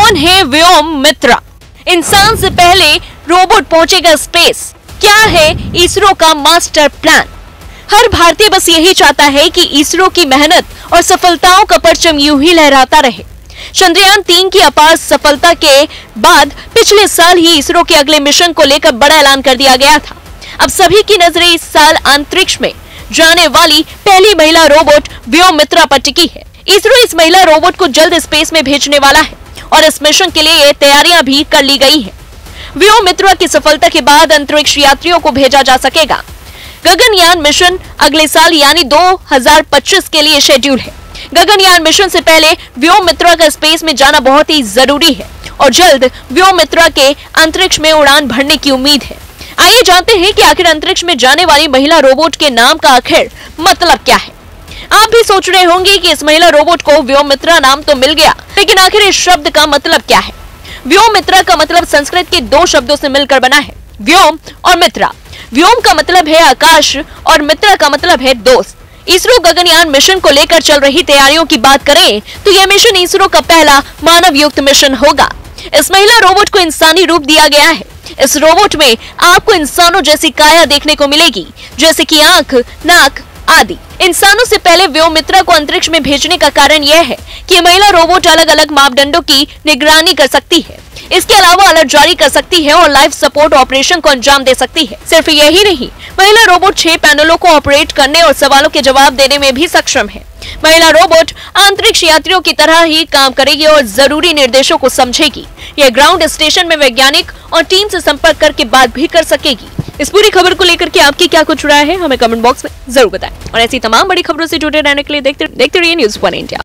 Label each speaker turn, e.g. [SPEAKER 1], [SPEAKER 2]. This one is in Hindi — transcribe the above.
[SPEAKER 1] कौन है व्योम मित्रा? इंसान से पहले रोबोट पहुंचेगा स्पेस। क्या है इसरो का मास्टर प्लान? हर भारतीय बस यही चाहता है कि इसरो की मेहनत और सफलताओं का परचम यूं ही लहराता रहे। चंद्रयान-3 की अपार सफलता के बाद पिछले साल ही इसरो के अगले मिशन को लेकर बड़ा ऐलान कर दिया गया था। अब सभी की नजरें इस साल अंतरिक्ष में जाने वाली पहली महिला रोबोट व्योम मित्रा पर टिकी है। इसरो इस महिला रोबोट को जल्द स्पेस में भेजने वाला है और इस मिशन के लिए तैयारियां भी कर ली गई हैं। व्योम मित्रा की सफलता के बाद अंतरिक्ष यात्रियों को भेजा जा सकेगा। गगनयान मिशन अगले साल यानी 2025 के लिए शेड्यूल है। गगनयान मिशन से पहले व्योम मित्रा का स्पेस में जाना बहुत ही जरूरी है और जल्द व्योम मित्रा के अंतरिक्ष में उड़ान भरने की उम्मीद है। आइए जानते हैं कि आखिर अंतरिक्ष में जाने वाली महिला रोबोट के नाम का आखिर मतलब क्या है। आप भी सोच रहे होंगे कि इस महिला रोबोट को व्योम मित्रा नाम तो मिल गया, लेकिन आखिर इस शब्द का मतलब क्या है? व्योम मित्रा का मतलब संस्कृत के दो शब्दों से मिलकर बना है, व्योम और मित्रा। व्योम का मतलब है आकाश और मित्रा का मतलब है दोस्त। इसरो गगनयान मिशन को लेकर चल रही तैयारियों की बात करें तो यह मिशन इसरो का पहला मानव युक्त मिशन होगा। इस महिला रोबोट को इंसानी रूप दिया गया है। इस रोबोट में आपको इंसानों जैसी काया देखने को मिलेगी, जैसे कि आंख, नाक आदि। इंसानों से पहले व्योम मित्रा को अंतरिक्ष में भेजने का कारण यह है कि महिला रोबोट अलग अलग मापदंडों की निगरानी कर सकती है। इसके अलावा अलर्ट जारी कर सकती है और लाइफ सपोर्ट ऑपरेशन को अंजाम दे सकती है। सिर्फ यही नहीं, महिला रोबोट 6 पैनलों को ऑपरेट करने और सवालों के जवाब देने में भी सक्षम है। महिला रोबोट अंतरिक्ष यात्रियों की तरह ही काम करेगी और जरूरी निर्देशों को समझेगी। यह ग्राउंड स्टेशन में वैज्ञानिक और टीम से संपर्क करके बात भी कर सकेगी। इस पूरी खबर को लेकर के आपकी क्या कुछ राय है, हमें कमेंट बॉक्स में जरूर बताएं और ऐसी तमाम बड़ी खबरों से जुड़े रहने के लिए देखते रहिए न्यूज़ 1 इंडिया।